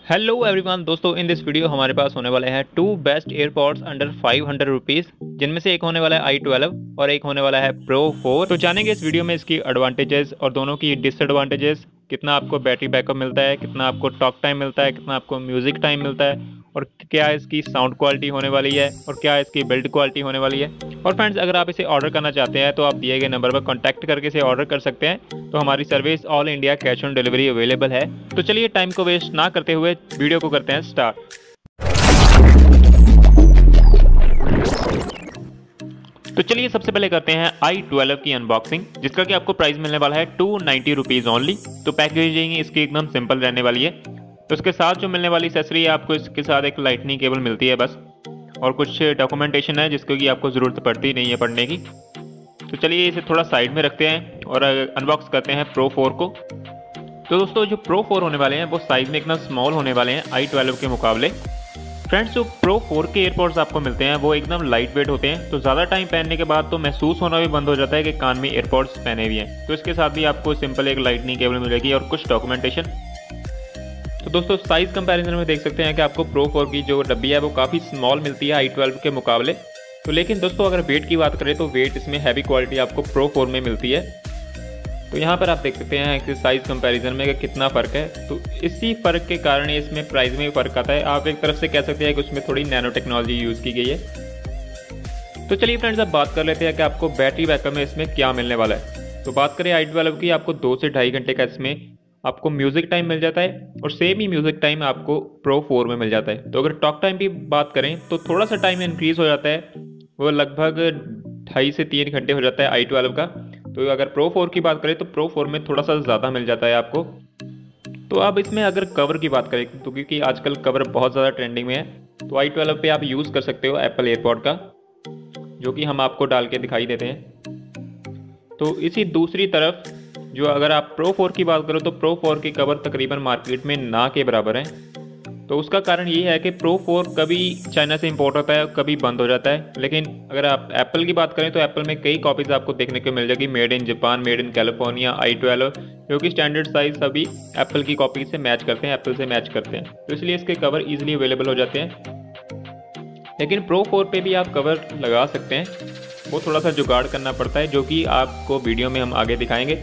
Hello everyone दोस्तों, in this video हमारे पास होने वाले हैं two best AirPods under 500 rupees, जिनमें से एक होने वाला है i12 और एक होने वाला है Pro 4। तो जानेंगे इस वीडियो में इसकी एडवांटेजेस और दोनों की डिसएडवांटेजेस, कितना आपको बैटरी बैकअप मिलता है, कितना आपको टॉक टाइम मिलता है, कितना आपको म्यूजिक टाइम मिलता है, और क्या इसकी साउंड क्वालिटी होने वाली है और क्या इसकी बिल्ड क्वालिटी होने वाली है। और फ्रेंड्स, अगर आप इसे ऑर्डर करना चाहते हैं तो आप दिए गए नंबर पर कॉन्टैक्ट करके इसे ऑर्डर कर सकते हैं। तो हमारी service all India cash on delivery available है। तो चलिए टाइम को वेस्ट ना करते हुए वीडियो को करते हैं स्टार्ट। तो चलिए सबसे पहले करते हैं i12 की अनबॉक्सिंग, जिसका कि आपको प्राइस मिलने वाला है 290 रुपीज़ ओनली। तो पैकेजिंग इसकी एकदम सिंपल रहने वाली है। तो इसके साथ जो मिलने वाली एक्सेसरी है, आपको इसके साथ एक लाइटनिंग केबल मिलती है बस, और कुछ डॉक्यूमेंटेशन है जिसको कि आपको ज़रूरत पड़ती नहीं है पढ़ने की। तो चलिए इसे थोड़ा साइड में रखते हैं और अनबॉक्स करते हैं Pro 4 को। तो दोस्तों, जो Pro 4 होने वाले हैं वो साइज़ में एकदम स्मॉल होने वाले हैं i12 के मुकाबले। फ्रेंड्स, जो Pro 4 के एयरपॉड्स आपको मिलते हैं वो एकदम लाइट वेट होते हैं, तो ज़्यादा टाइम पहनने के बाद तो महसूस होना भी बंद हो जाता है कि कान में एयरपॉड्स पहने हुए हैं। तो इसके साथ भी आपको सिंपल एक लाइटनिंग केबल मिलेगी और कुछ डॉक्यूमेंटेशन। तो दोस्तों, साइज़ कंपैरिजन में देख सकते हैं कि आपको Pro 4 की जो डब्बी है वो काफ़ी स्मॉल मिलती है i12 के मुकाबले। तो लेकिन दोस्तों, अगर वेट की बात करें तो वेट इसमें हैवी क्वालिटी आपको Pro 4 में मिलती है। तो यहाँ पर आप देख सकते हैं कि साइज़ कंपैरिजन में कितना फ़र्क है। तो इसी फ़र्क के कारण इसमें प्राइस में भी फ़र्क आता है। आप एक तरफ से कह सकते हैं कि उसमें थोड़ी नैनो टेक्नोलॉजी यूज़ की गई है। तो चलिए फ्रेंड्स, अब बात कर लेते हैं कि आपको बैटरी बैकअप में इसमें क्या मिलने वाला है। तो बात करें i12 की, आपको 2 से ढाई घंटे का इसमें आपको म्यूज़िक टाइम मिल जाता है, और सेम ही म्यूज़िक टाइम आपको Pro 4 में मिल जाता है। तो अगर टॉक टाइम की बात करें तो थोड़ा सा टाइम इंक्रीज़ हो जाता है, वो लगभग 2.5 से 3 घंटे हो जाता है i12 का। तो अगर Pro 4 की बात करें तो Pro 4 में थोड़ा सा ज़्यादा मिल जाता है आपको। तो अब इसमें अगर कवर की बात करें, तो क्योंकि आजकल कवर बहुत ज़्यादा ट्रेंडिंग में है, तो i12 पे आप यूज़ कर सकते हो एप्पल एयरपॉड का, जो कि हम आपको डाल के दिखाई देते हैं। तो इसी दूसरी तरफ जो अगर आप Pro 4 की बात करो तो Pro 4 की कवर तकरीबन मार्केट में ना के बराबर है। तो उसका कारण ये है कि Pro 4 कभी चाइना से इंपोर्ट होता है, कभी बंद हो जाता है। लेकिन अगर आप एप्पल की बात करें तो एप्पल में कई कॉपीज़ आपको देखने को मिल जाएगी, made in Japan, made in California i12, क्योंकि स्टैंडर्ड साइज सभी एप्पल की कॉपी से मैच करते हैं, एप्पल से मैच करते हैं। तो इसलिए इसके कवर ईजिली अवेलेबल हो जाते हैं। लेकिन Pro 4 पे भी आप कवर लगा सकते हैं, वो थोड़ा सा जुगाड़ करना पड़ता है, जो कि आपको वीडियो में हम आगे दिखाएंगे।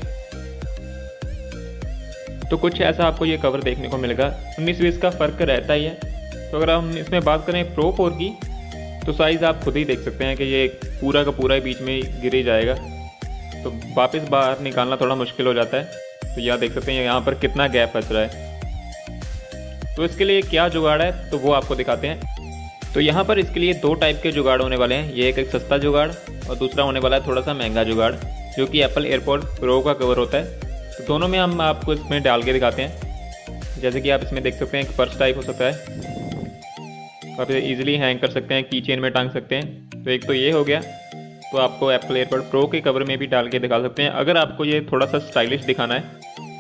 तो कुछ ऐसा आपको ये कवर देखने को मिलेगा, 19-20 का फ़र्क रहता ही है। तो अगर हम इसमें बात करें Pro 4 की, तो साइज़ आप खुद ही देख सकते हैं कि ये पूरा का पूरा बीच में गिर ही जाएगा, तो वापस बाहर निकालना थोड़ा मुश्किल हो जाता है। तो यहाँ देख सकते हैं यहाँ पर कितना गैप बच रहा है। तो इसके लिए क्या जुगाड़ है तो वो आपको दिखाते हैं। तो यहाँ पर इसके लिए 2 टाइप के जुगाड़ होने वाले हैं। ये एक सस्ता जुगाड़ और दूसरा होने वाला है थोड़ा सा महंगा जुगाड़, जो कि एप्पल एयरपॉड Pro का कवर होता है। तो दोनों में हम आपको इसमें डाल के दिखाते हैं। जैसे कि आप इसमें देख सकते हैं एक पर्स टाइप हो सकता है, आप इसे ईजिली हैंग कर सकते हैं, की चेन में टांग सकते हैं। तो एक तो ये हो गया। तो आपको एप्पल एयरपॉड Pro के कवर में भी डाल के दिखा सकते हैं, अगर आपको ये थोड़ा सा स्टाइलिश दिखाना है।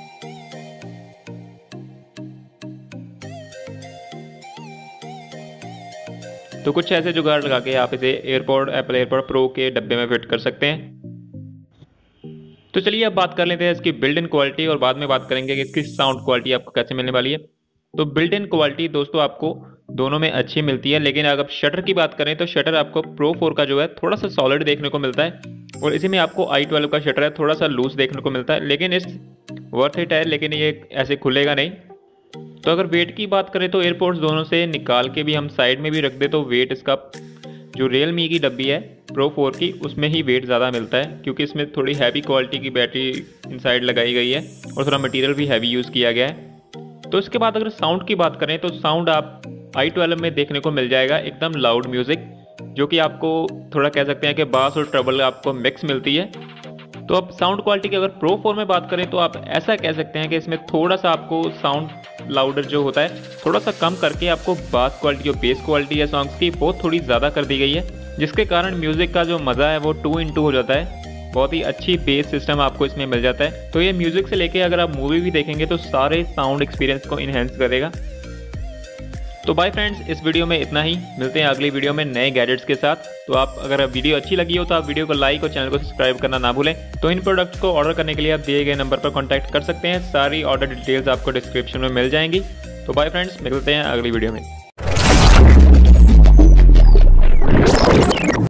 तो कुछ ऐसे जुगाड़ लगा के आप इसे एप्पल एयरपॉड Pro के डब्बे में फिट कर सकते हैं। तो चलिए अब बात कर लेते हैं इसकी बिल्ड इन क्वालिटी, और बाद में बात करेंगे कि इसकी साउंड क्वालिटी आपको कैसे मिलने वाली है। तो बिल्ड इन क्वालिटी दोस्तों आपको दोनों में अच्छी मिलती है, लेकिन अगर शटर की बात करें तो शटर आपको Pro 4 का जो है थोड़ा सा सॉलिड देखने को मिलता है, और इसी में आपको i12 का शटर है थोड़ा सा लूज देखने को मिलता है। लेकिन इस वर्थ इट है, लेकिन ये ऐसे खुलेगा नहीं। तो अगर वेट की बात करें तो एयरपोर्ट्स दोनों से निकाल के भी हम साइड में भी रख दे तो वेट इसका जो Realme की डब्बी है Pro 4 की, उसमें ही वेट ज़्यादा मिलता है, क्योंकि इसमें थोड़ी हैवी क्वालिटी की बैटरी इनसाइड लगाई गई है और थोड़ा मटेरियल भी हैवी यूज़ किया गया है। तो इसके बाद अगर साउंड की बात करें तो साउंड आप i12 में देखने को मिल जाएगा एकदम लाउड म्यूज़िक, जो कि आपको थोड़ा कह सकते हैं कि बास और ट्रबल आपको मिक्स मिलती है। तो अब साउंड क्वालिटी की अगर Pro 4 में बात करें तो आप ऐसा कह सकते हैं कि इसमें थोड़ा सा आपको साउंड लाउडर जो होता है थोड़ा सा कम करके आपको बास क्वालिटी, जो बेस क्वालिटी है सॉन्ग्स की, वो थोड़ी ज़्यादा कर दी गई है, जिसके कारण म्यूज़िक का जो मज़ा है वो 2 in 2 हो जाता है। बहुत ही अच्छी बेस सिस्टम आपको इसमें मिल जाता है। तो ये म्यूज़िक से लेके अगर आप मूवी भी देखेंगे तो सारे साउंड एक्सपीरियंस को इन्हेंस करेगा। तो बाय फ्रेंड्स, इस वीडियो में इतना ही। मिलते हैं अगली वीडियो में नए गैजेट्स के साथ। तो आप अगर वीडियो अच्छी लगी हो तो आप वीडियो को लाइक और चैनल को सब्सक्राइब करना ना भूलें। तो इन प्रोडक्ट्स को ऑर्डर करने के लिए आप दिए गए नंबर पर कॉन्टैक्ट कर सकते हैं। सारी ऑर्डर डिटेल्स आपको डिस्क्रिप्शन में मिल जाएंगी। तो बाय फ्रेंड्स, मिलते हैं अगली वीडियो में।